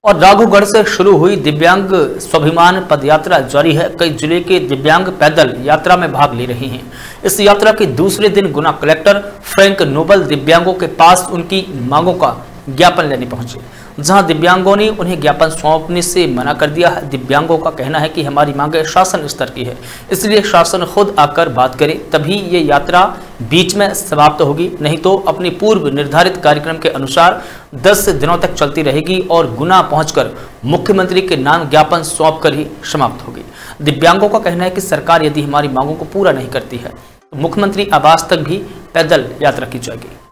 और राघोगढ़ से शुरू हुई दिव्यांग स्वाभिमान पदयात्रा जारी है। कई जिले के दिव्यांग पैदल यात्रा में भाग ले रहे हैं। इस यात्रा के दूसरे दिन गुना कलेक्टर फ्रैंक नोबल दिव्यांगों के पास उनकी मांगों का ज्ञापन लेने पहुंचे, जहां दिव्यांगों ने उन्हें ज्ञापन सौंपने से मना कर दिया है। दिव्यांगों का कहना है कि हमारी मांगें शासन स्तर की है, इसलिए शासन खुद आकर बात करे तभी ये यात्रा बीच में समाप्त होगी, नहीं तो अपनी पूर्व निर्धारित कार्यक्रम के अनुसार 10 दिनों तक चलती रहेगी और गुना पहुंचकर मुख्यमंत्री के नाम ज्ञापन सौंप कर ही समाप्त होगी। दिव्यांगों का कहना है कि सरकार यदि हमारी मांगों को पूरा नहीं करती है तो मुख्यमंत्री आवास तक भी पैदल यात्रा की जाएगी।